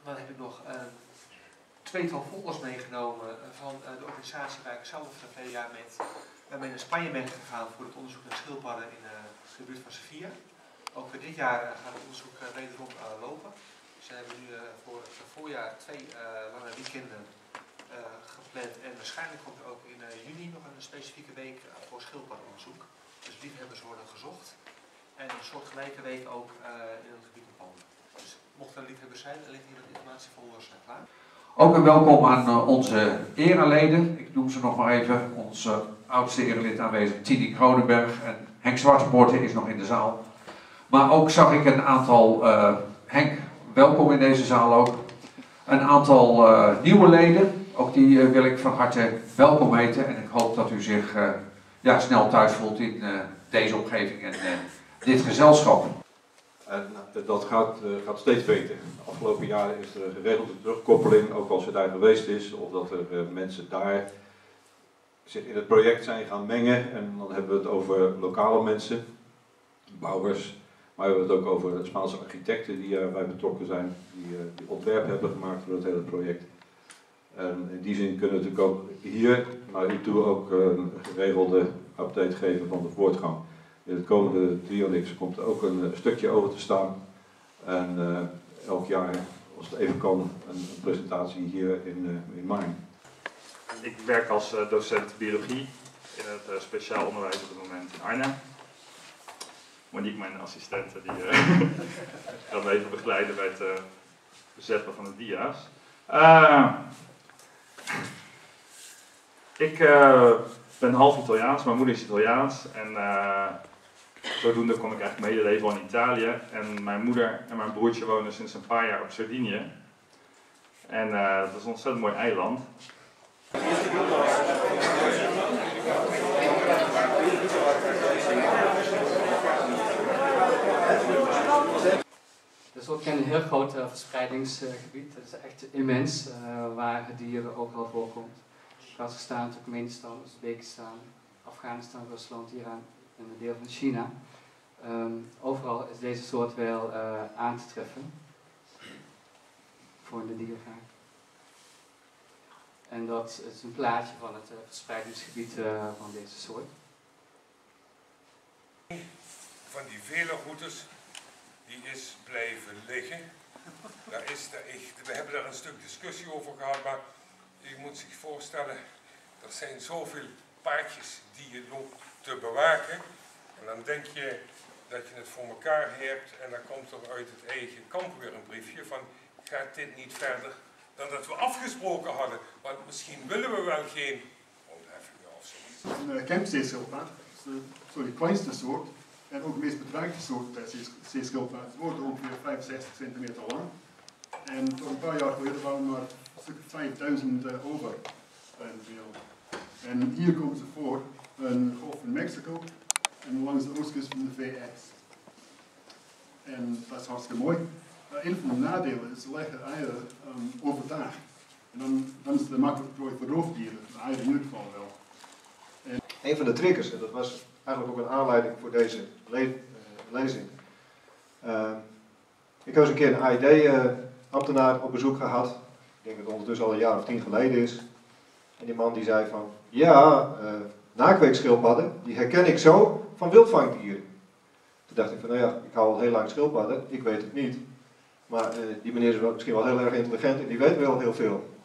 Dan heb ik nog een tweetal folders meegenomen van de organisatie waar ik zelf 2 jaar mee naar Spanje ben gegaan voor het onderzoek naar schildpadden in de buurt van Sevilla. Ook voor dit jaar gaat het onderzoek wederom lopen. Dus we hebben nu voor het voorjaar 2 lange weekenden gepland en waarschijnlijk komt er ook in juni nog een specifieke week voor schildpaddenonderzoek. Dus liefhebbers worden gezocht en een soortgelijke week ook in het gebied van Polen. Dus mocht er liefhebbers zijn, ligt hier wat informatiefolders klaar. Ook een welkom aan onze ereleden. Ik noem ze nog maar even. Onze oudste erelid aanwezig, Tini Kronenberg, en Henk Zwarteborte is nog in de zaal. Maar ook zag ik een aantal, Henk, welkom in deze zaal ook. Een aantal nieuwe leden, ook die wil ik van harte welkom heten. En ik hoop dat u zich snel thuis voelt in deze omgeving en dit gezelschap. En dat gaat steeds beter. De afgelopen jaren is er geregelde terugkoppeling, ook als je daar geweest is, of dat er mensen daar zich in het project zijn gaan mengen. En dan hebben we het over lokale mensen, bouwers, maar we hebben het ook over Spaanse architecten die erbij betrokken zijn, die ontwerp hebben gemaakt voor het hele project. En in die zin kunnen we natuurlijk ook hier naar u toe ook een geregelde update geven van de voortgang. In het komende Trionyx komt er ook een stukje over te staan. En elk jaar, als het even kan, een presentatie hier in Maarn. Ik werk als docent biologie in het speciaal onderwijs op het moment in Arnhem. Monique, mijn assistente, die gaat me even begeleiden bij het bezetten van de dia's. Ik ben half Italiaans, mijn moeder is Italiaans en zodoende kom ik eigenlijk mijn hele leven al in Italië. En mijn moeder en mijn broertje wonen sinds een paar jaar op Sardinië. En dat is een ontzettend mooi eiland. Het is ook een heel groot verspreidingsgebied. Het is echt immens, waar dieren overal voorkomt. Kazachstan, Turkmenistan, Oezbekistan, Afghanistan, Rusland, Iran en een deel van China. Overal is deze soort wel aan te treffen voor de diergaarde. En dat is een plaatje van het verspreidingsgebied van deze soort. Van die vele routes die is blijven liggen. We hebben daar een stuk discussie over gehad, maar je moet zich voorstellen, er zijn zoveel paadjes die je loopt te bewaken. En dan denk je dat je het voor elkaar hebt en dan komt er uit het eigen kamp weer een briefje van gaat dit niet verder dan dat we afgesproken hadden. Want misschien willen we wel geen ontheffingen of zoiets. Een kempzeeschildpad, de kleinste soort en ook de meest bedreigde soort zeeschildpad. Ze worden ongeveer 65 centimeter lang. En tot een paar jaar geleden waren er maar een stuk 5000 over bij de wereld. En hier komen ze voor in de Golf van Mexico en langs de oostkust van de VS. En dat is hartstikke mooi. Een van de nadelen is ze leggen eieren overdag. En dan is het een makkelijke prooi voor roofdieren, de eieren in ieder geval wel. En een van de triggers, en dat was eigenlijk ook een aanleiding voor deze lezing. Ik heb eens een keer een AID-ambtenaar op bezoek gehad. Ik denk dat het ondertussen al een jaar of 10 geleden is. En die man die zei van, ja, naakweekschildpadden, die herken ik zo van wildvangdieren. Toen dacht ik van, nou ja, ik hou al heel lang schildpadden, ik weet het niet. Maar die meneer is misschien wel heel erg intelligent en die weet wel heel veel.